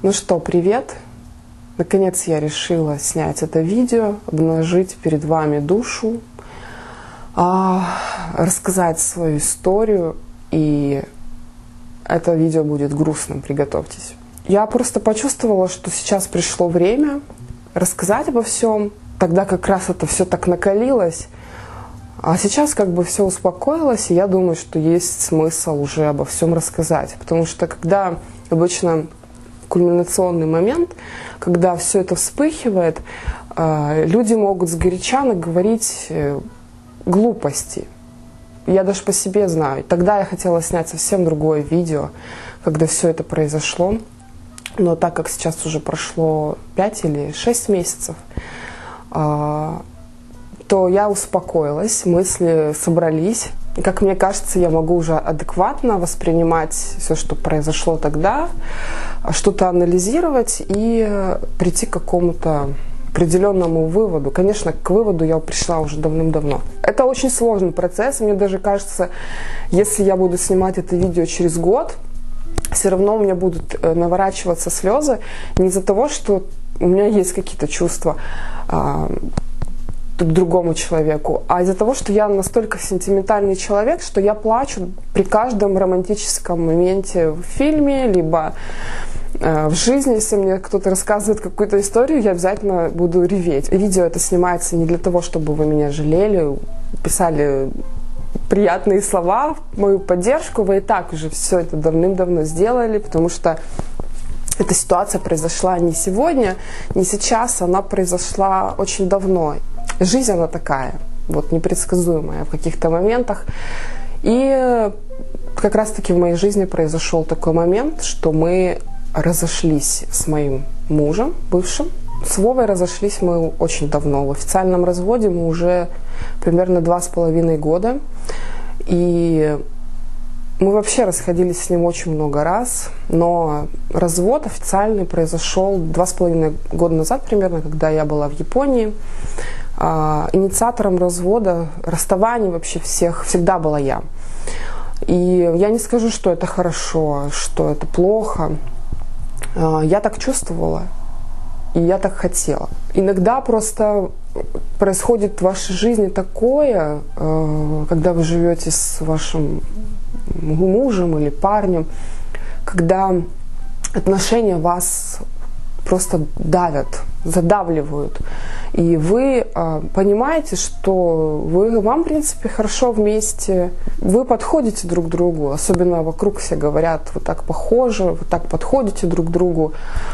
Ну что, привет! Наконец я решила снять это видео, обнажить перед вами душу, рассказать свою историю, и это видео будет грустным, приготовьтесь. Я просто почувствовала, что сейчас пришло время рассказать обо всем. Тогда как раз это все так накалилось, а сейчас как бы все успокоилось, и я думаю, что есть смысл уже обо всем рассказать. Потому что когда обычно кульминационный момент, когда все это вспыхивает, люди могут сгоряча наговорить глупости. Я даже по себе знаю. Тогда я хотела снять совсем другое видео, когда все это произошло. Но так как сейчас уже прошло 5 или 6 месяцев, то я успокоилась, мысли собрались. И, как мне кажется, я могу уже адекватно воспринимать все, что произошло тогда, что-то анализировать и прийти к какому-то определенному выводу. Конечно, к выводу я пришла уже давным-давно. Это очень сложный процесс. Мне даже кажется, если я буду снимать это видео через год, все равно у меня будут наворачиваться слезы не из-за того, что у меня есть какие-то чувства к другому человеку, а из-за того, что я настолько сентиментальный человек, что я плачу при каждом романтическом моменте в фильме, либо в жизни. Если мне кто-то рассказывает какую-то историю, я обязательно буду реветь. Видео это снимается не для того, чтобы вы меня жалели, писали приятные слова в мою поддержку. Вы и так уже все это давным-давно сделали, потому что эта ситуация произошла не сегодня, не сейчас, она произошла очень давно. Жизнь она такая, вот непредсказуемая в каких-то моментах. И как раз-таки в моей жизни произошел такой момент, что мы разошлись с моим мужем, бывшим. С Вовой разошлись мы очень давно. В официальном разводе мы уже примерно 2,5 года. И мы вообще расходились с ним очень много раз. Но развод официальный произошел 2,5 года назад примерно, когда я была в Японии. Инициатором развода, расставаний вообще всех всегда была я. И я не скажу, что это хорошо, что это плохо. Я так чувствовала, и я так хотела. Иногда просто происходит в вашей жизни такое, когда вы живете с вашим мужем или парнем, когда отношения вас просто давят, задавливают. И вы понимаете, что вам, в принципе, хорошо вместе, вы подходите друг к другу, особенно вокруг все говорят, вы так похожи, вы так подходите друг к другу.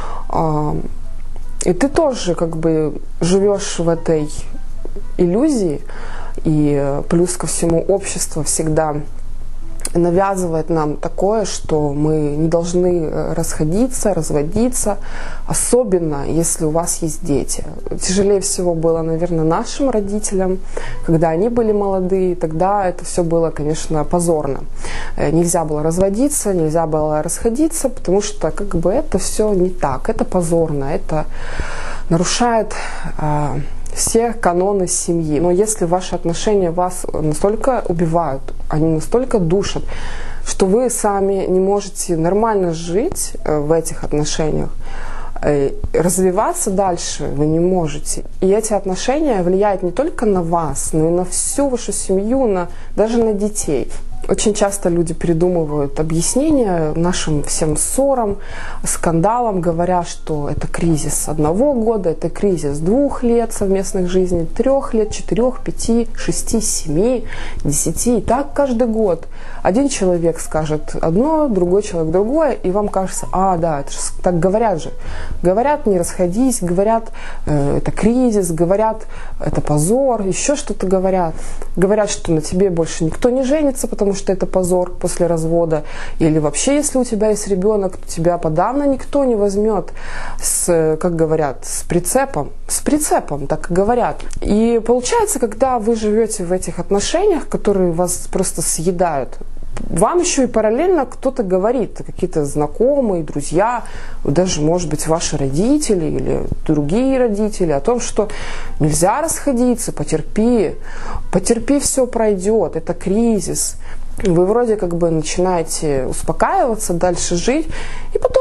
И ты тоже как бы живешь в этой иллюзии, и плюс ко всему общество всегда навязывает нам такое, что мы не должны расходиться, разводиться, особенно если у вас есть дети. Тяжелее всего было, наверное, нашим родителям, когда они были молодые, тогда это все было, конечно, позорно. Нельзя было разводиться, нельзя было расходиться, потому что как бы это все не так, это позорно, это нарушает все каноны семьи. Но если ваши отношения вас настолько убивают, они настолько душат, что вы сами не можете нормально жить в этих отношениях, развиваться дальше вы не можете. И эти отношения влияют не только на вас, но и на всю вашу семью, даже на детей. Очень часто люди придумывают объяснения нашим всем ссорам, скандалам, говоря, что это кризис 1 года, это кризис 2 лет совместных жизней, 3 лет, 4, 5, 6, 7, 10. И так каждый год. Один человек скажет одно, другой человек другое, и вам кажется, да, это же так говорят же. Говорят, не расходись, говорят, это кризис, говорят, это позор, еще что-то говорят. Говорят, что на тебе больше никто не женится, потому что это позор после развода. Или вообще, если у тебя есть ребенок, то тебя подавно никто не возьмет как говорят, с прицепом. С прицепом, так и говорят. И получается, когда вы живете в этих отношениях, которые вас просто съедают, вам еще и параллельно кто-то говорит, какие-то знакомые, друзья, даже, может быть, ваши родители или другие родители, о том, что нельзя расходиться, потерпи, все пройдет, это кризис. Вы вроде как бы начинаете успокаиваться, дальше жить, и потом в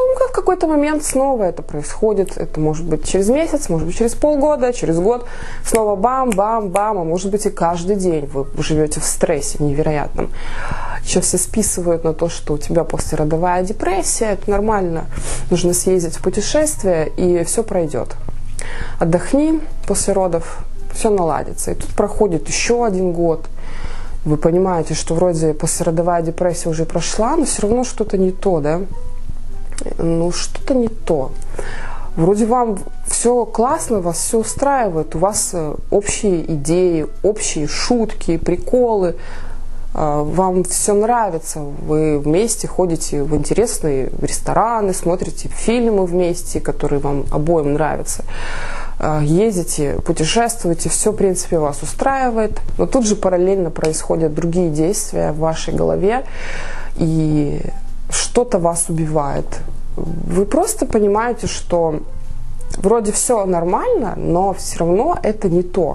какой-то момент снова это происходит. Это может быть через месяц, может быть через полгода, через год. Снова бам-бам-бам, а может быть и каждый день вы живете в стрессе невероятном. Еще все списывают на то, что у тебя послеродовая депрессия. Это нормально. Нужно съездить в путешествие, и все пройдет. Отдохни после родов, все наладится. И тут проходит еще 1 год. Вы понимаете, что вроде послеродовая депрессия уже прошла, но все равно что-то не то, да? Ну, что-то не то. Вроде вам все классно, вас все устраивает, у вас общие идеи, общие шутки, приколы, вам все нравится, вы вместе ходите в интересные рестораны, смотрите фильмы вместе, которые вам обоим нравятся, ездите, путешествуете, все, в принципе, вас устраивает, но тут же параллельно происходят другие действия в вашей голове, и что-то вас убивает. Вы просто понимаете, что вроде все нормально, но все равно это не то.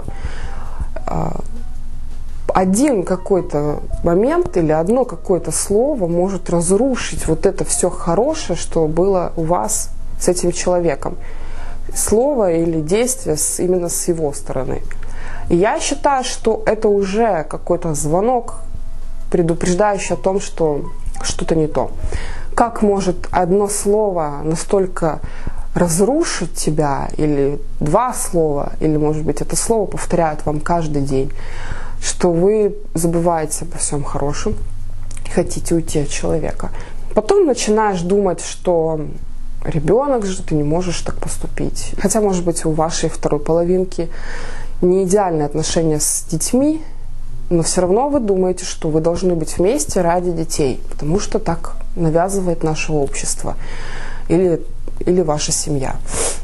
Один какой-то момент или одно какое-то слово может разрушить вот это все хорошее, что было у вас с этим человеком. Слово или действие именно с его стороны. И я считаю, что это уже какой-то звонок, предупреждающий о том, что что-то не то. Как может одно слово настолько разрушить тебя, или 2 слова, или, может быть, это слово повторяют вам каждый день, что вы забываете обо всем хорошем и хотите уйти от человека. Потом начинаешь думать, что ребенок же, ты не можешь так поступить. Хотя, может быть, у вашей второй половинки не идеальные отношения с детьми, но все равно вы думаете, что вы должны быть вместе ради детей, потому что так навязывает наше общество или ваша семья.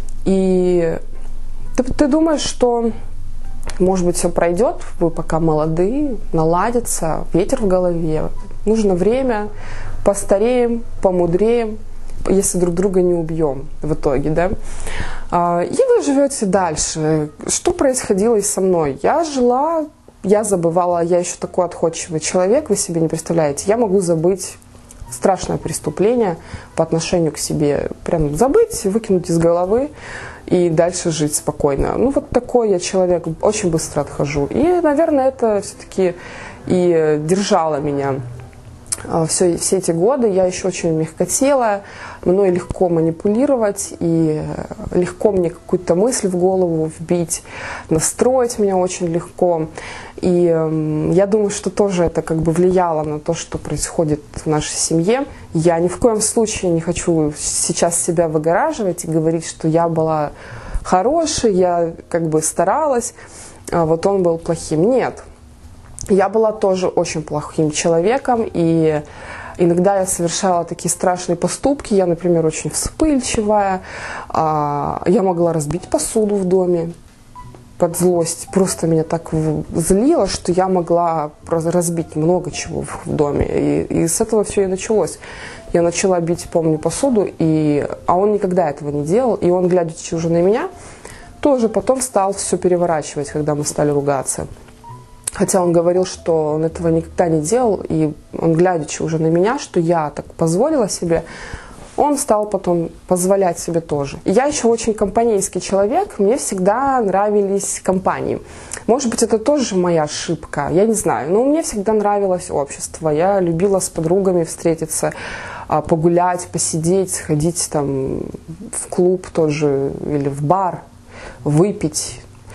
И ты думаешь, что, может быть, все пройдет, вы пока молодые, наладится, ветер в голове, нужно время, постареем, помудреем, если друг друга не убьем в итоге, да. И вы живете дальше. Что происходило и со мной? Я жила, я забывала, я еще такой отходчивый человек, вы себе не представляете. Я могу забыть страшное преступление по отношению к себе. Прям забыть, выкинуть из головы и дальше жить спокойно. Ну, вот такой я человек, очень быстро отхожу. И, наверное, это все-таки и держало меня все эти годы. Я еще очень мягкотелая, мной легко манипулировать, и легко мне какую-то мысль в голову вбить, настроить меня очень легко. И я думаю, что тоже это как бы влияло на то, что происходит в нашей семье. Я ни в коем случае не хочу сейчас себя выгораживать и говорить, что я была хорошей, я как бы старалась, а вот он был плохим. Нет. Я была тоже очень плохим человеком, и иногда я совершала такие страшные поступки. Я, например, очень вспыльчивая. Я могла разбить посуду в доме под злость. Просто меня так злило, что я могла разбить много чего в доме. И с этого все и началось. Я начала бить, помню, посуду, а он никогда этого не делал. И он, глядячи уже на меня, тоже потом стал все переворачивать, когда мы стали ругаться. Хотя он говорил, что он этого никогда не делал, и он, глядячи уже на меня, что я так позволила себе, он стал потом позволять себе тоже. Я еще очень компанейский человек, мне всегда нравились компании. Может быть, это тоже моя ошибка, я не знаю, но мне всегда нравилось общество. Я любила с подругами встретиться, погулять, посидеть, сходить там в клуб тоже или в бар, выпить.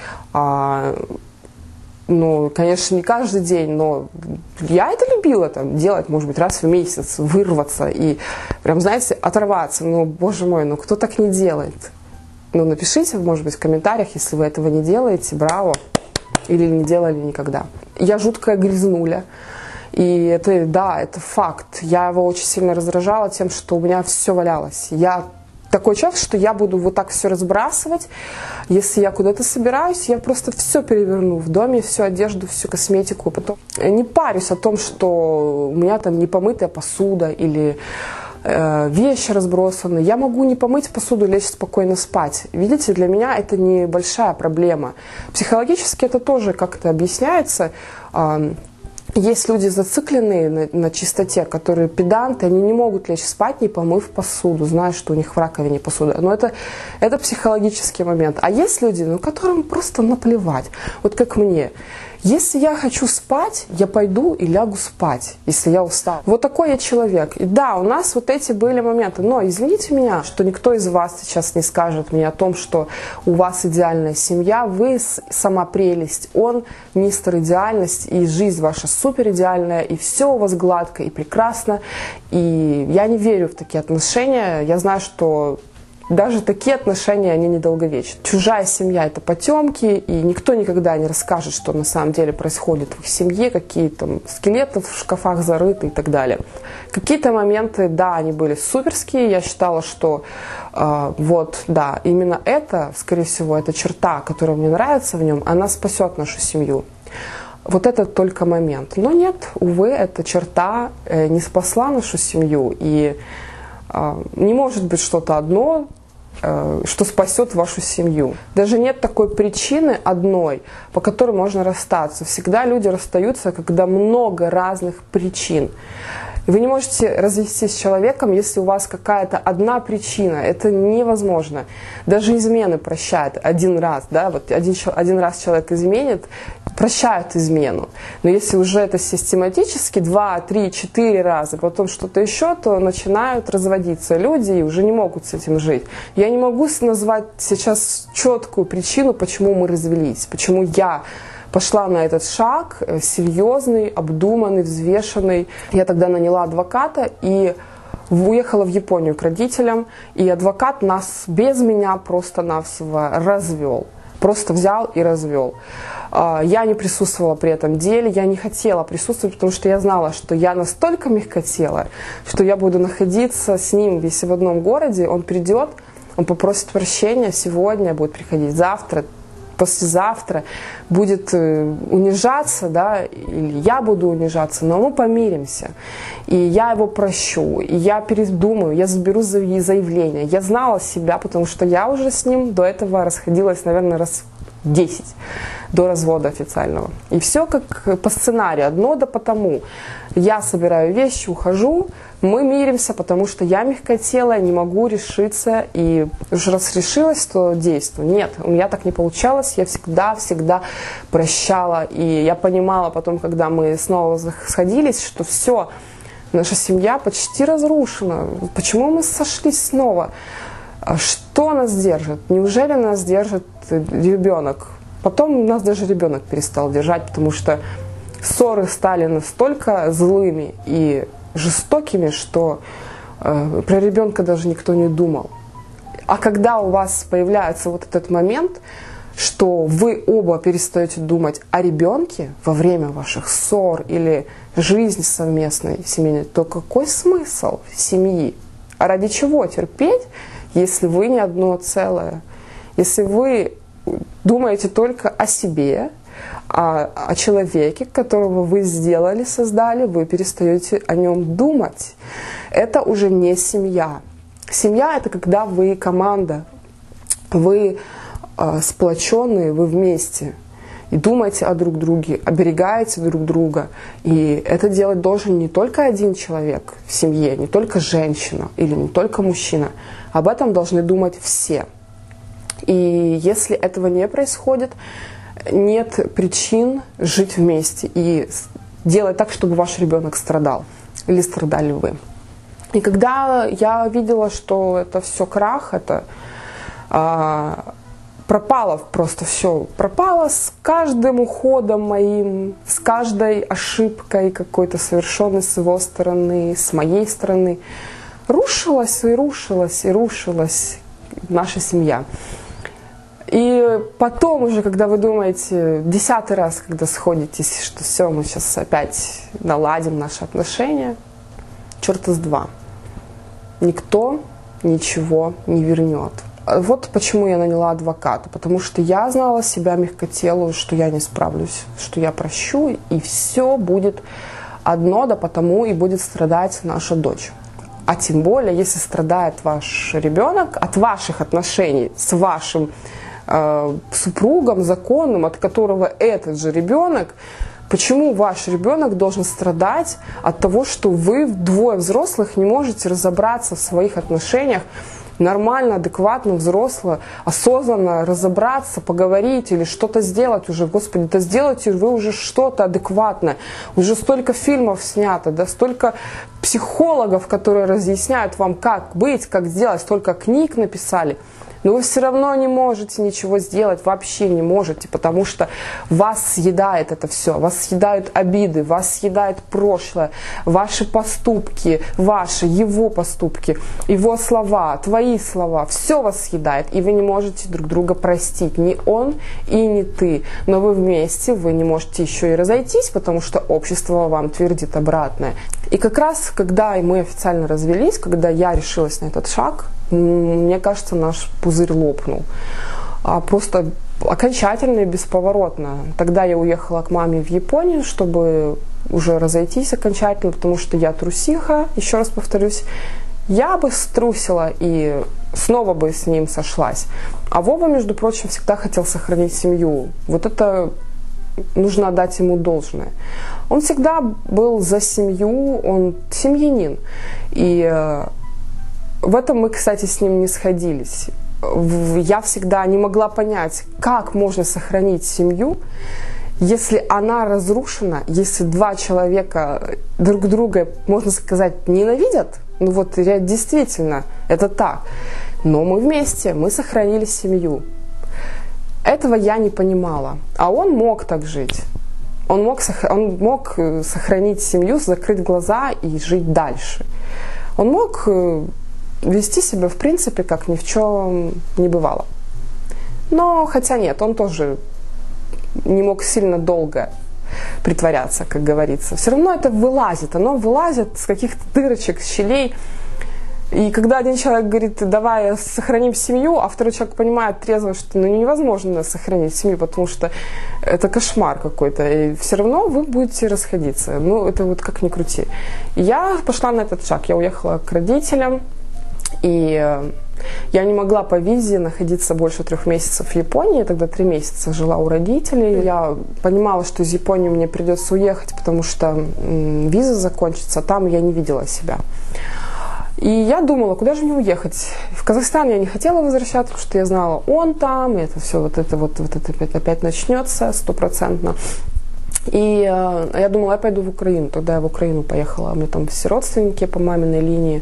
Ну, конечно, не каждый день, но я это любила там делать, может быть, раз в месяц, вырваться и прям, знаете, оторваться. Ну, боже мой, ну кто так не делает? Ну, напишите, может быть, в комментариях, если вы этого не делаете, браво, или не делали никогда. Я жуткая грязнуля. И это, да, это факт. Я его очень сильно раздражала тем, что у меня все валялось. Я такой человек, что я буду вот так все разбрасывать. Если я куда-то собираюсь, я просто все переверну в доме, всю одежду, всю косметику. Потом не парюсь о том, что у меня там непомытая посуда или вещи разбросаны. Я могу не помыть посуду, лечь спокойно спать. Видите, для меня это небольшая проблема. Психологически это тоже как-то объясняется. Есть люди зацикленные на чистоте, которые педанты, они не могут лечь спать, не помыв посуду, зная, что у них в раковине посуда. Но это психологический момент. А есть люди, которым просто наплевать. Вот как мне. Если я хочу спать, я пойду и лягу спать, если я устал. Вот такой я человек. И да, у нас вот эти были моменты. Но извините меня, что никто из вас сейчас не скажет мне о том, что у вас идеальная семья, вы сама прелесть, он мистер идеальность, и жизнь ваша супер идеальная, и все у вас гладко и прекрасно. И я не верю в такие отношения. Я знаю, что даже такие отношения, они недолговечны. Чужая семья – это потемки, и никто никогда не расскажет, что на самом деле происходит в их семье, какие там скелеты в шкафах зарыты и так далее. Какие-то моменты, да, они были суперские. Я считала, что именно это, скорее всего, эта черта, которая мне нравится в нем, она спасет нашу семью. Вот это только момент. Но нет, увы, эта черта не спасла нашу семью, и не может быть что-то одно, что спасет вашу семью. Даже нет такой причины одной, по которой можно расстаться. Всегда люди расстаются, когда много разных причин. Вы не можете развестись с человеком, если у вас какая-то одна причина. Это невозможно. Даже измены прощают один раз. Да? Вот один раз человек изменит, прощают измену. Но если уже это систематически 2, 3, 4 раза, потом что-то еще, то начинают разводиться люди и уже не могут с этим жить. Я не могу назвать сейчас четкую причину, почему мы развелись, почему я пошла на этот шаг, серьезный, обдуманный, взвешенный. Я тогда наняла адвоката и уехала в Японию к родителям, и адвокат нас без меня просто-навсего развел. Просто взял и развел. Я не присутствовала при этом деле, я не хотела присутствовать, потому что я знала, что я настолько мягкотелая, что я буду находиться с ним, если в одном городе, он придет, он попросит прощения сегодня, будет приходить завтра, послезавтра, будет унижаться, да, или я буду унижаться, но мы помиримся. И я его прощу, и я передумаю, я заберу заявление. Я знала себя, потому что я уже с ним до этого расходилась, наверное, раз 10 до развода официального. И все как по сценарию, одно да потому. Я собираю вещи, ухожу, мы миримся, потому что я мягкотелая, не могу решиться, и уже раз решилась, то действую. Нет, у меня так не получалось, я всегда прощала, и я понимала потом, когда мы снова сходились, что все, наша семья почти разрушена. Почему мы сошлись снова? Что нас держит? Неужели нас держит ребенок? Потом нас даже ребенок перестал держать, потому что ссоры стали настолько злыми и жестокими, что про ребенка даже никто не думал. А когда у вас появляется вот этот момент, что вы оба перестаете думать о ребенке во время ваших ссор или жизни совместной семейной, то какой смысл семьи? А ради чего терпеть, если вы не одно целое? Если вы думаете только о себе, о человеке, которого вы сделали, создали, вы перестаете о нем думать. Это уже не семья. Семья – это когда вы команда, вы сплоченные, вы вместе. И думаете о друг друге, оберегаете друг друга. И это делать должен не только один человек в семье, не только женщина или не только мужчина. Об этом должны думать все. И если этого не происходит, нет причин жить вместе и делать так, чтобы ваш ребенок страдал. Или страдали вы. И когда я видела, что это все крах, это пропало просто все. Пропало с каждым уходом моим, с каждой ошибкой какой-то совершенной с его стороны, с моей стороны. Рушилась и рушилась и рушилась наша семья. И потом уже, когда вы думаете, 10-й раз, когда сходитесь, что все, мы сейчас опять наладим наши отношения, черта с два. Никто ничего не вернет. Вот почему я наняла адвоката. Потому что я знала себя мягкотелую, что я не справлюсь, что я прощу, и все будет одно, да потому и будет страдать наша дочь. А тем более, если страдает ваш ребенок от ваших отношений с вашим супругом законным, от которого этот же ребенок Почему ваш ребенок должен страдать от того, что вы, двое взрослых, не можете разобраться в своих отношениях, нормально, адекватно, взросло, осознанно разобраться, поговорить или что-то сделать уже. Господи, да сделайте вы уже что-то адекватное. Уже столько фильмов снято, да, столько психологов, которые разъясняют вам, как быть, как сделать, столько книг написали. Но вы все равно не можете ничего сделать, вообще не можете, потому что вас съедает это все, вас съедают обиды, вас съедает прошлое, ваши поступки, ваши, его поступки, его слова, твои слова, все вас съедает, и вы не можете друг друга простить, ни он и ни ты. Но вы вместе, вы не можете еще и разойтись, потому что общество вам твердит обратное. И как раз, когда мы официально развелись, когда я решилась на этот шаг, мне кажется, наш пузырь лопнул. Просто окончательно и бесповоротно. Тогда я уехала к маме в Японию, чтобы уже разойтись окончательно, потому что я трусиха, еще раз повторюсь. Я бы струсила и снова бы с ним сошлась. А Вова, между прочим, всегда хотел сохранить семью. Вот это нужно отдать ему должное. Он всегда был за семью, он семьянин. И в этом мы, кстати, с ним не сходились. Я всегда не могла понять, как можно сохранить семью, если она разрушена, если два человека друг друга, можно сказать, ненавидят. Ну вот действительно, это так. Но мы вместе, мы сохранили семью. Этого я не понимала. А он мог так жить. Он мог сохранить семью, закрыть глаза и жить дальше. Он мог вести себя, в принципе, как ни в чем не бывало. Но, хотя нет, он тоже не мог сильно долго притворяться, как говорится. Все равно это вылазит, оно вылазит с каких-то дырочек, щелей. И когда один человек говорит, давай сохраним семью, а второй человек понимает трезво, что невозможно сохранить семью, потому что это кошмар какой-то, и все равно вы будете расходиться. Ну, это вот как ни крути. И я пошла на этот шаг, я уехала к родителям, и я не могла по визе находиться больше 3 месяцев в Японии. Я тогда 3 месяца жила у родителей. Я понимала, что из Японии мне придется уехать, потому что виза закончится. Там я не видела себя. И я думала, куда же мне уехать. В Казахстан я не хотела возвращаться, потому что я знала, он там, и это все вот это опять начнется 100%. И я думала, я пойду в Украину. Тогда я в Украину поехала. У меня там все родственники по маминой линии.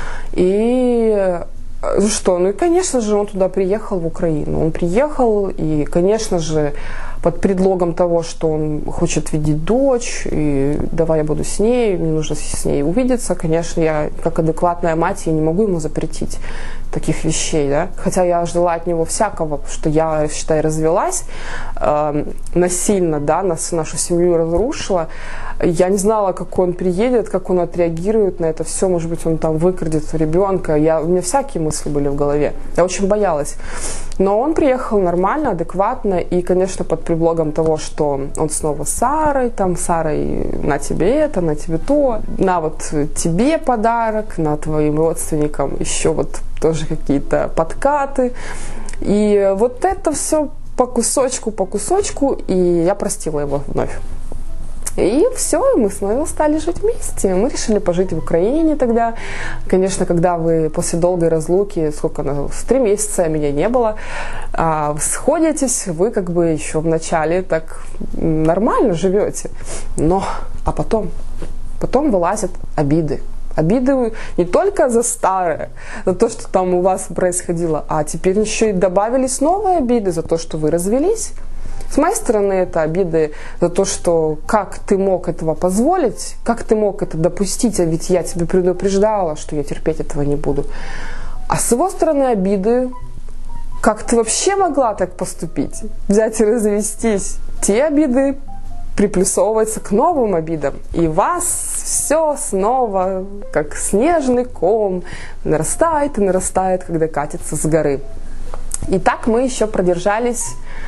И что? Ну и, конечно же, он туда приехал, в Украину. Он приехал, и, конечно же, под предлогом того, что он хочет видеть дочь, и давай я буду с ней, мне нужно с ней увидеться, конечно, я, как адекватная мать, я не могу ему запретить таких вещей, да. Хотя я ждала от него всякого, потому что я, считай, развелась насильно, да, нашу семью разрушила. Я не знала, как он приедет, как он отреагирует на это все. Может быть, он там выкрадет ребенка. У меня всякие мысли были в голове. Я очень боялась. Но он приехал нормально, адекватно. И, конечно, под предлогом того, что он снова с Сарой, там, Сарой, на тебе это, на тебе то, на вот тебе подарок, на твоим родственникам еще вот тоже какие-то подкаты. И вот это все по кусочку, и я простила его вновь. И все, мы снова стали жить вместе. Мы решили пожить в Украине тогда. Конечно, когда вы после долгой разлуки, с 3 месяца меня не было, сходитесь, вы как бы еще в начале так нормально живете. А потом вылазят обиды. Обиды не только за старое, за то, что там у вас происходило, а теперь еще и добавились новые обиды за то, что вы развелись. С моей стороны, это обиды за то, что как ты мог этого позволить, как ты мог это допустить, а ведь я тебя предупреждала, что я терпеть этого не буду. А с его стороны обиды, как ты вообще могла так поступить, взять и развестись. Те обиды приплюсовываются к новым обидам, и вас все снова, как снежный ком, нарастает и нарастает, когда катится с горы. И так мы еще продержались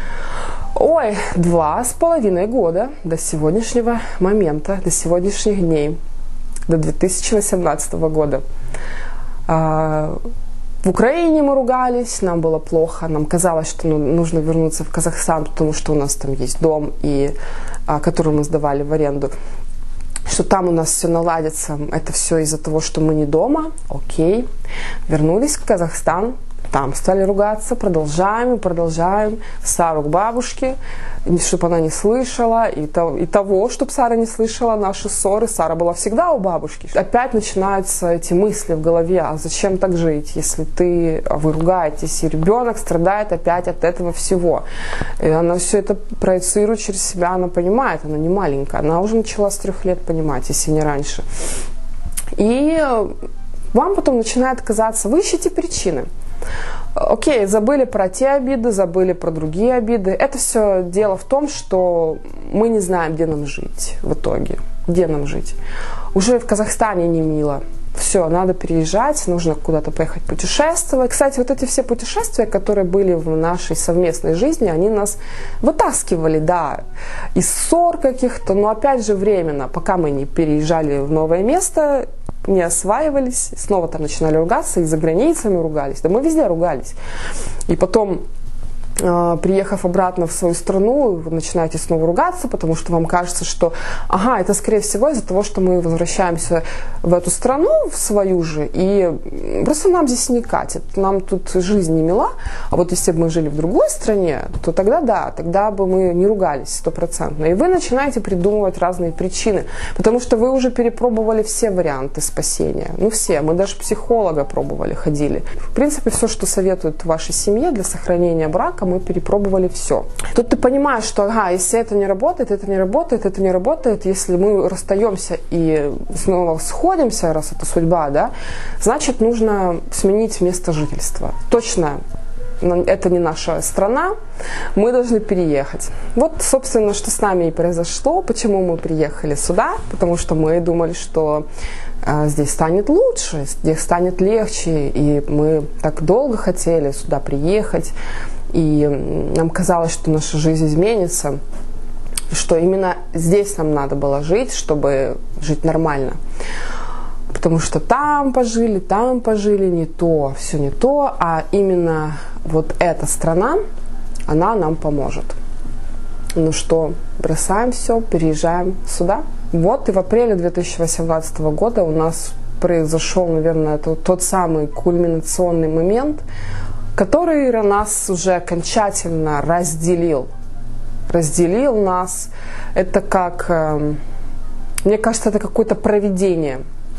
2,5 года до сегодняшнего момента, до сегодняшних дней, до 2018 года. В Украине мы ругались, нам было плохо, нам казалось, что нужно вернуться в Казахстан, потому что у нас там есть дом, который мы сдавали в аренду, что там у нас все наладится. Это все из-за того, что мы не дома. Окей. Вернулись в Казахстан, там стали ругаться, продолжаем. Сару к бабушке, чтобы она не слышала, и того, чтобы Сара не слышала наши ссоры. Сара была всегда у бабушки. Опять начинаются эти мысли в голове: а зачем так жить, если вы ругаетесь, и ребенок страдает опять от этого всего. И она все это проецирует через себя, она понимает, она не маленькая, она уже начала с 3 лет понимать, если не раньше. И вам потом начинает казаться, вы ищете причины. Окей, забыли про те обиды, забыли про другие обиды. Это все дело в том, что мы не знаем, где нам жить в итоге. Где нам жить? Уже в Казахстане не мило. Все, надо переезжать, нужно куда-то поехать путешествовать. Кстати, вот эти все путешествия, которые были в нашей совместной жизни, они нас вытаскивали, да, из ссор каких-то, но опять же временно, пока мы не переезжали в новое место, не осваивались, снова там начинали ругаться, и за границами ругались. Да мы везде ругались. И потом, приехав обратно в свою страну, вы начинаете снова ругаться, потому что вам кажется, что это скорее всего из-за того, что мы возвращаемся в эту страну, в свою же, и просто нам здесь не катит, нам тут жизнь не мила, а вот если бы мы жили в другой стране, то тогда да, тогда бы мы не ругались 100%. И вы начинаете придумывать разные причины, потому что вы уже перепробовали все варианты спасения, все, мы даже психолога пробовали, ходили. В принципе, все, что советуют вашей семье для сохранения брака, мы перепробовали все. Тут ты понимаешь, что если это не работает, если мы расстаемся и снова сходимся, раз это судьба, да, значит, нужно сменить место жительства. Точно, это не наша страна, мы должны переехать. Вот, собственно, что с нами и произошло, почему мы приехали сюда, потому что мы думали, что здесь станет лучше, здесь станет легче, и мы так долго хотели сюда приехать, и нам казалось, что наша жизнь изменится, что именно здесь нам надо было жить, чтобы жить нормально. Потому что там пожили, не то, все не то, а именно вот эта страна, она нам поможет. Ну что, бросаем все, переезжаем сюда. Вот и в апреле 2018 года у нас произошел, наверное, тот самый кульминационный момент, который нас уже окончательно разделил. Разделил нас. Это как, мне кажется, это какое-то провидение.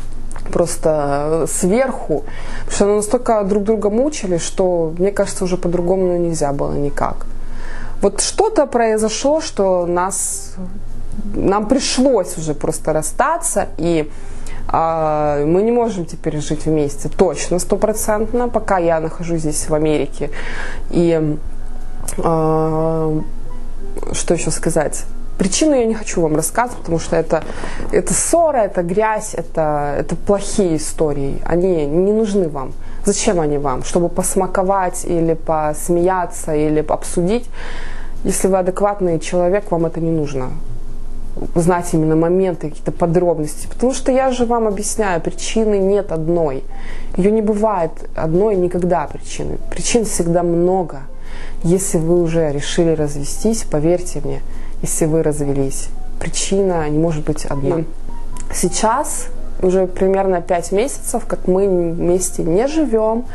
Просто сверху. Потому что мы настолько друг друга мучили, что, мне кажется, уже по-другому нельзя было никак. Вот что-то произошло, что нам пришлось уже просто расстаться, и мы не можем теперь жить вместе, точно, 100%, пока я нахожусь здесь в Америке. И что еще сказать? Причину я не хочу вам рассказывать, потому что это ссора, это грязь, это плохие истории. Они не нужны вам. Зачем они вам? Чтобы посмаковать или посмеяться, или обсудить. Если вы адекватный человек, вам это не нужно. Знать именно моменты, какие-то подробности. Потому что я же вам объясняю, причины нет одной. Ее не бывает одной никогда причины. Причин всегда много. Если вы уже решили развестись, поверьте мне, если вы развелись, причина не может быть одна. Сейчас уже примерно 5 месяцев, как мы вместе не живем,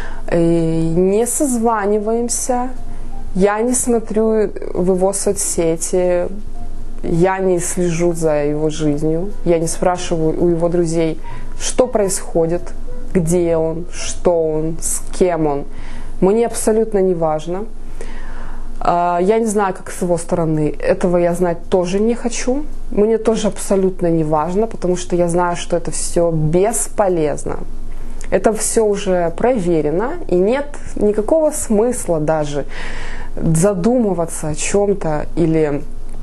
не созваниваемся, я не смотрю в его соцсети, я не слежу за его жизнью, я не спрашиваю у его друзей, что происходит, где он, что он, с кем он. Мне абсолютно не важно. Я не знаю, как с его стороны. Этого я знать тоже не хочу. Мне тоже абсолютно не важно, потому что я знаю, что это все бесполезно. Это все уже проверено, и нет никакого смысла даже задумываться о чем-то или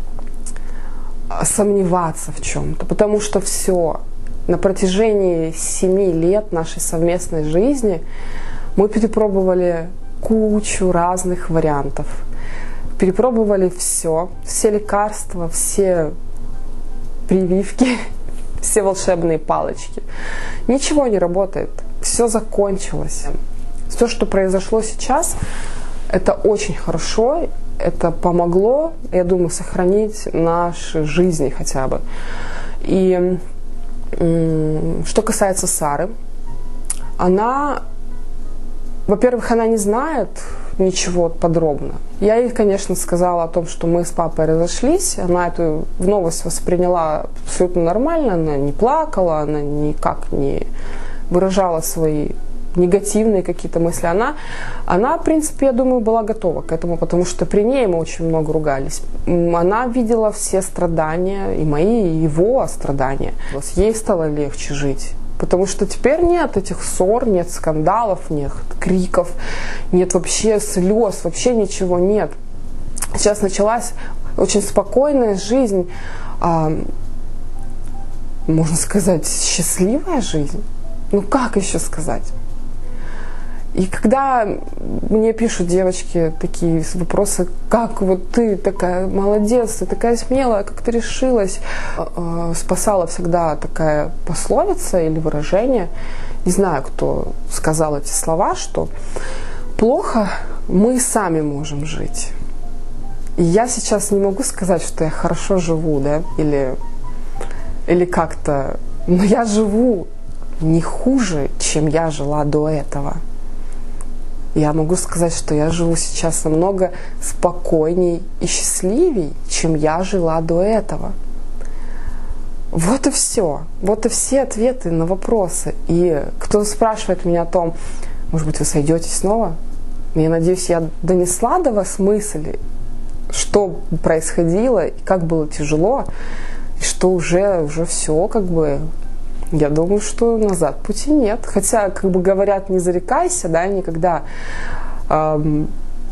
сомневаться в чем-то, потому что все, на протяжении 7 лет нашей совместной жизни мы перепробовали кучу разных вариантов. Перепробовали все лекарства, все прививки, все волшебные палочки. Ничего не работает, все закончилось. Все, что произошло сейчас, это очень хорошо, это помогло, я думаю, сохранить наши жизни хотя бы. И что касается Сары, она, во-первых, она не знает ничего подробно. Я ей, конечно, сказала о том, что мы с папой разошлись. Она эту новость восприняла абсолютно нормально. Она не плакала, она никак не выражала свои негативные какие-то мысли. Она, в принципе, я думаю, была готова к этому, потому что при ней мы очень много ругались. Она видела все страдания, и мои, и его страдания. Ей стало легче жить. Потому что теперь нет этих ссор, нет скандалов, нет криков, нет вообще слез, вообще ничего нет. Сейчас началась очень спокойная жизнь, можно сказать, счастливая жизнь. Ну как еще сказать? И когда мне пишут девочки такие вопросы, как вот ты такая молодец, ты такая смелая, как ты решилась, спасала всегда такая пословица или выражение, не знаю, кто сказал эти слова, что плохо мы сами можем жить. И я сейчас не могу сказать, что я хорошо живу, да, или как-то, но я живу не хуже, чем я жила до этого. Я могу сказать, что я живу сейчас намного спокойней и счастливей, чем я жила до этого. Вот и все. Вот и все ответы на вопросы. И кто спрашивает меня о том, может быть, вы сойдетесь снова? Я надеюсь, я донесла до вас мысли, что происходило, и как было тяжело, и что уже все как бы... Я думаю, что назад пути нет. Хотя, как бы говорят, не зарекайся, да, никогда. Но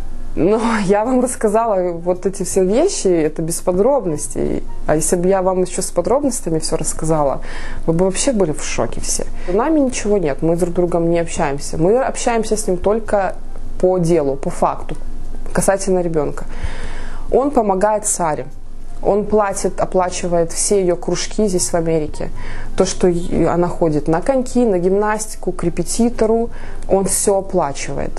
я вам рассказала вот эти все вещи, это без подробностей. А если бы я вам еще с подробностями все рассказала, вы бы вообще были в шоке все. У нами ничего нет, мы друг с другом не общаемся. Мы общаемся с ним только по делу, по факту, касательно ребенка. Он помогает Саре. Он оплачивает все ее кружки здесь в Америке. То, что она ходит на коньки, на гимнастику, к репетитору, он все оплачивает.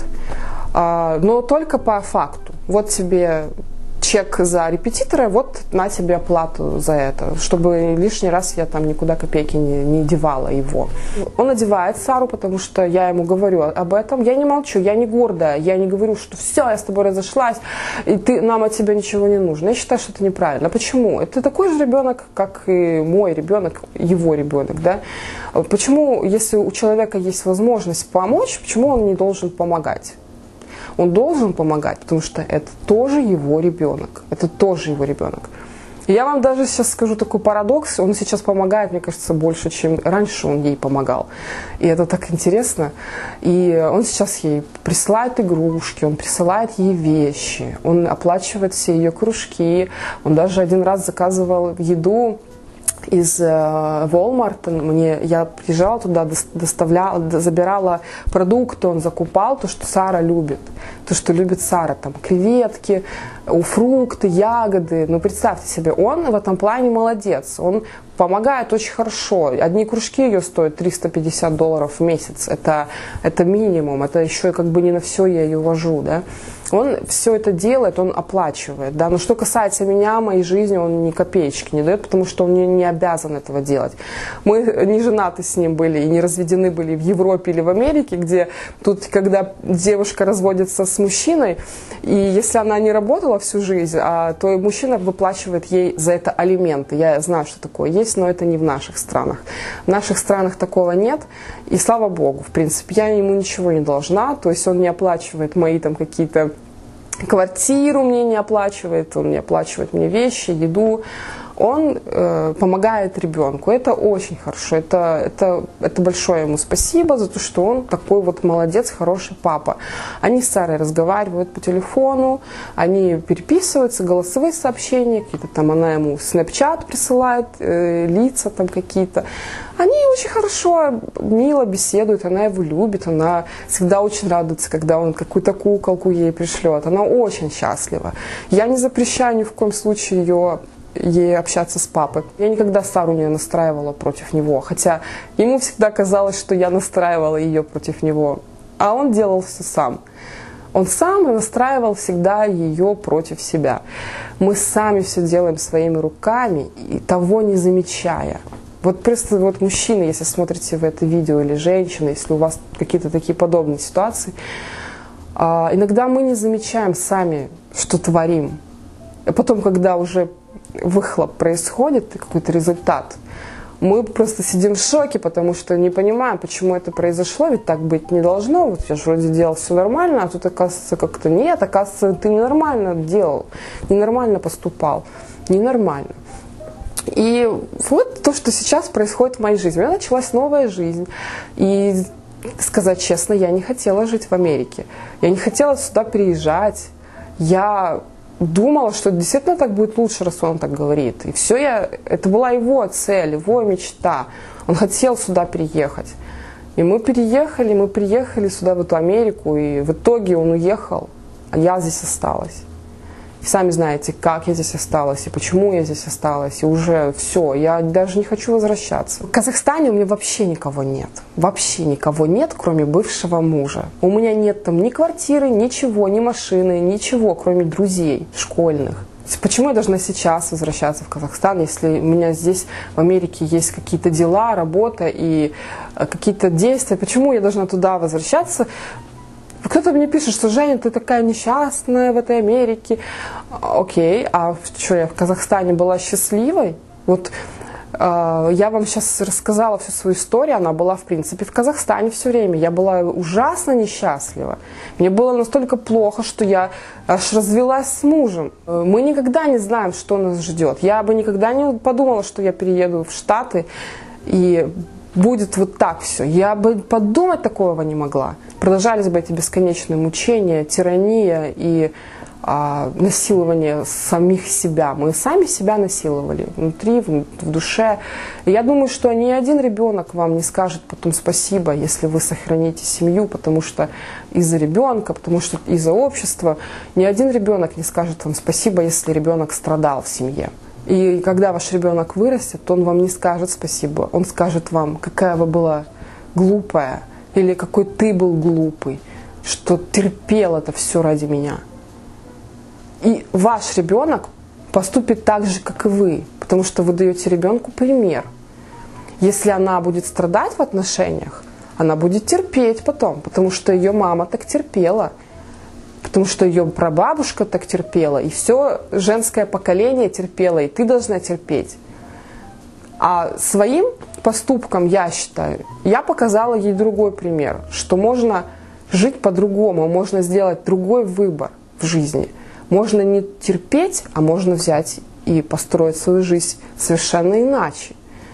Но только по факту. Вот тебе чек за репетитора, вот на тебе оплату за это, чтобы лишний раз я там никуда копейки не девала его. Он одевает Сару, потому что я ему говорю об этом. Я не молчу, я не гордая, я не говорю, что все, я с тобой разошлась, и нам от тебя ничего не нужно. Я считаю, что это неправильно. Почему? Это такой же ребенок, как и мой ребенок, его ребенок, да? Почему, если у человека есть возможность помочь, почему он не должен помогать? Он должен помогать, потому что это тоже его ребенок. Это тоже его ребенок. И я вам даже сейчас скажу такой парадокс. Он сейчас помогает, мне кажется, больше, чем раньше он ей помогал. И это так интересно. И он сейчас ей присылает игрушки, он присылает ей вещи, он оплачивает все ее кружки. Он даже один раз заказывал еду из Walmart. Я приезжала туда, забирала продукты, он закупал то, что Сара любит. То, что любит Сара. Там креветки, фрукты, ягоды. Ну, представьте себе, он в этом плане молодец. Он помогает очень хорошо. Одни кружки ее стоят $350 в месяц. Это минимум. Это еще как бы не на все я ее вожу, да. Он все это делает, он оплачивает, да. Но что касается меня, моей жизни, он ни копеечки не дает, потому что он не обязан этого делать. Мы не женаты с ним были и не разведены были в Европе или в Америке, где тут, когда девушка разводится с мужчиной, и если она не работала всю жизнь, то мужчина выплачивает ей за это алименты. Я знаю, что такое есть, но это не в наших странах. В наших странах такого нет, и слава богу, в принципе, я ему ничего не должна, то есть он не оплачивает мои там какие-то квартиру, мне не оплачивает, он не оплачивает мне вещи, еду. Он помогает ребенку. Это очень хорошо. Это большое ему спасибо за то, что он такой вот молодец, хороший папа. Они с Сарой разговаривают по телефону, они переписываются, голосовые сообщения, какие-то там, она ему Snapchat присылает, лица там какие-то. Они очень хорошо, мило беседуют, она его любит, она всегда очень радуется, когда он какую-то куколку ей пришлет. Она очень счастлива. Я не запрещаю ни в коем случае ей общаться с папой. Я никогда Сару не настраивала против него, хотя ему всегда казалось, что я настраивала ее против него. а он делал все сам. Он сам настраивал всегда ее против себя. Мы сами все делаем своими руками, и того не замечая. Вот просто вот мужчины, если смотрите в это видео, или женщины, если у вас какие-то такие подобные ситуации, иногда мы не замечаем сами, что творим. А потом, когда уже выхлоп происходит, какой-то результат, мы просто сидим в шоке, потому что не понимаем, почему это произошло, ведь так быть не должно. Вот я же вроде делал все нормально, а тут, оказывается, как-то нет, оказывается, ты ненормально делал, ненормально поступал, ненормально. И вот то, что сейчас происходит в моей жизни. У меня началась новая жизнь. И, сказать честно, я не хотела жить в Америке. Я не хотела сюда переезжать. Я думала, что действительно так будет лучше, раз он так говорит. И все, это была его цель, его мечта. Он хотел сюда переехать. И мы приехали сюда, в эту Америку, и в итоге он уехал, а я здесь осталась. И сами знаете, как я здесь осталась, и почему я здесь осталась, и уже все, я даже не хочу возвращаться. В Казахстане у меня вообще никого нет. Вообще никого нет, кроме бывшего мужа. У меня нет там ни квартиры, ничего, ни машины, ничего, кроме друзей школьных. Почему я должна сейчас возвращаться в Казахстан, если у меня здесь в Америке есть какие-то дела, работа и какие-то действия? Почему я должна туда возвращаться? Кто-то мне пишет, что Женя, ты такая несчастная в этой Америке. Окей, а что, я в Казахстане была счастливой? Вот я вам сейчас рассказала всю свою историю, она была, в принципе, в Казахстане все время. Я была ужасно несчастлива. Мне было настолько плохо, что я аж развелась с мужем. Мы никогда не знаем, что нас ждет. Я бы никогда не подумала, что я перееду в Штаты и будет вот так все. Я бы подумать такого не могла. Продолжались бы эти бесконечные мучения, тирания и насилование самих себя. Мы сами себя насиловали внутри, в душе. И я думаю, что ни один ребенок вам не скажет потом спасибо, если вы сохраните семью, потому что из-за ребенка, потому что из-за общества. Ни один ребенок не скажет вам спасибо, если ребенок страдал в семье. И когда ваш ребенок вырастет, он вам не скажет спасибо. Он скажет вам, какая вы была глупая, или какой ты был глупый, что терпел это все ради меня. И ваш ребенок поступит так же, как и вы, потому что вы даете ребенку пример. Если она будет страдать в отношениях, она будет терпеть потом, потому что ее мама так терпела, потому что ее прабабушка так терпела, и все женское поколение терпело, и ты должна терпеть. А своим поступком, я считаю, я показала ей другой пример, что можно жить по-другому, можно сделать другой выбор в жизни. Можно не терпеть, а можно взять и построить свою жизнь совершенно иначе.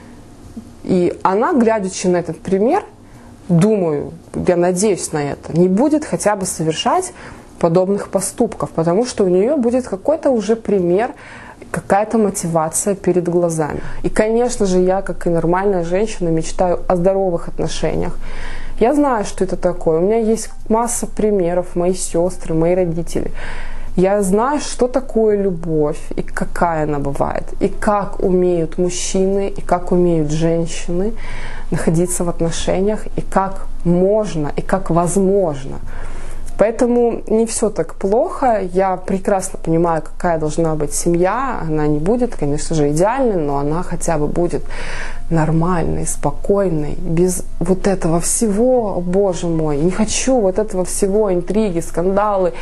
И она, глядячи на этот пример, думаю, я надеюсь на это, не будет хотя бы совершать подобных поступков, потому что у нее будет какой-то уже пример, какая-то мотивация перед глазами. И, конечно же, я, как и нормальная женщина, мечтаю о здоровых отношениях. Я знаю, что это такое. У меня есть масса примеров, мои сестры, мои родители. Я знаю, что такое любовь и какая она бывает, и как умеют мужчины, и как умеют женщины находиться в отношениях, и как можно, и как возможно. Поэтому не все так плохо. Я прекрасно понимаю, какая должна быть семья. Она не будет, конечно же, идеальной, но она хотя бы будет нормальной, спокойной, без вот этого всего, боже мой, не хочу вот этого всего, интриги, скандалы,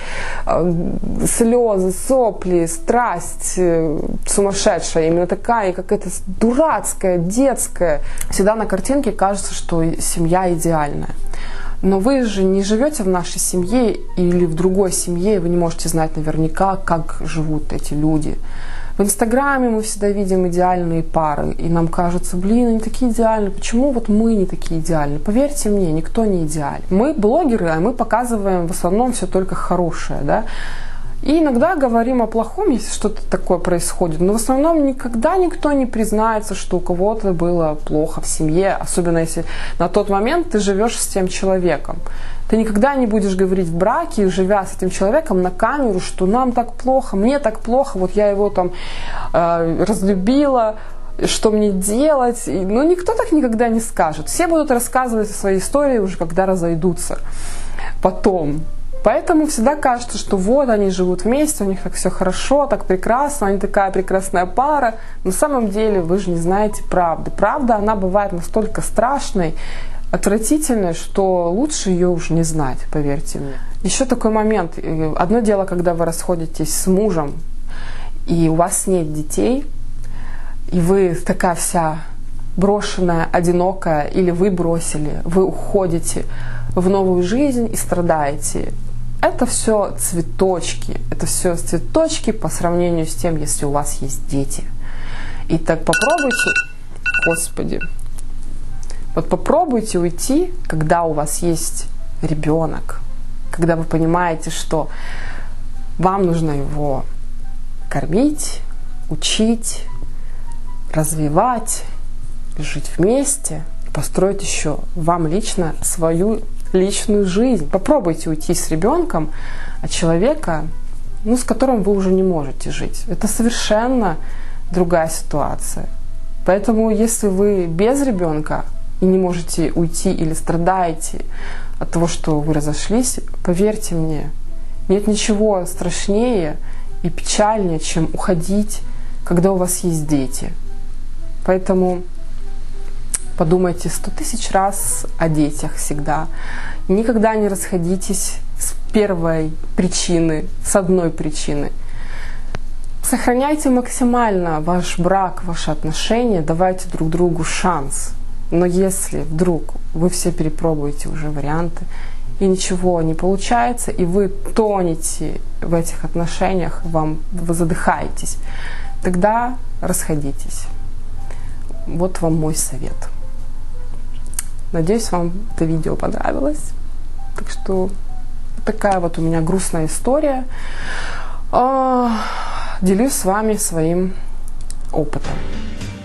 слезы, сопли, страсть сумасшедшая, именно такая, какая-то дурацкая, детская. Всегда на картинке кажется, что семья идеальная. Но вы же не живете в нашей семье или в другой семье, и вы не можете знать наверняка, как живут эти люди. В Инстаграме мы всегда видим идеальные пары, и нам кажется, блин, они такие идеальные, почему вот мы не такие идеальные? Поверьте мне, никто не идеален. Мы блогеры, а мы показываем в основном все только хорошее, да? И иногда говорим о плохом, если что-то такое происходит, но в основном никогда никто не признается, что у кого-то было плохо в семье, особенно если на тот момент ты живешь с тем человеком. Ты никогда не будешь говорить в браке, живя с этим человеком, на камеру, что нам так плохо, мне так плохо, вот я его там разлюбила, что мне делать. Но никто так никогда не скажет. Все будут рассказывать свои истории уже, когда разойдутся. потом. Поэтому всегда кажется, что вот они живут вместе, у них так все хорошо, так прекрасно, они такая прекрасная пара. На самом деле вы же не знаете правды. Правда, она бывает настолько страшной, отвратительной, что лучше ее уже не знать, поверьте мне. Еще такой момент. Одно дело, когда вы расходитесь с мужем, и у вас нет детей, и вы такая вся брошенная, одинокая, или вы бросили, вы уходите в новую жизнь и страдаете. Это все цветочки. Это все цветочки по сравнению с тем, если у вас есть дети. И так попробуйте, Господи, вот попробуйте уйти, когда у вас есть ребенок, когда вы понимаете, что вам нужно его кормить, учить, развивать, жить вместе, построить еще вам лично свою личную жизнь. Попробуйте уйти с ребенком от человека, с которым вы уже не можете жить. Это совершенно другая ситуация. Поэтому, если вы без ребенка и не можете уйти или страдаете от того, что вы разошлись, поверьте мне, нет ничего страшнее и печальнее, чем уходить, когда у вас есть дети. Поэтому подумайте 100 000 раз о детях всегда. Никогда не расходитесь с первой причины, с одной причины. Сохраняйте максимально ваш брак, ваши отношения, давайте друг другу шанс. Но если вдруг вы все перепробуете уже варианты, и ничего не получается, и вы тонете в этих отношениях, вы задыхаетесь, тогда расходитесь. Вот вам мой совет. Надеюсь, вам это видео понравилось. Так что такая вот у меня грустная история. Делюсь с вами своим опытом.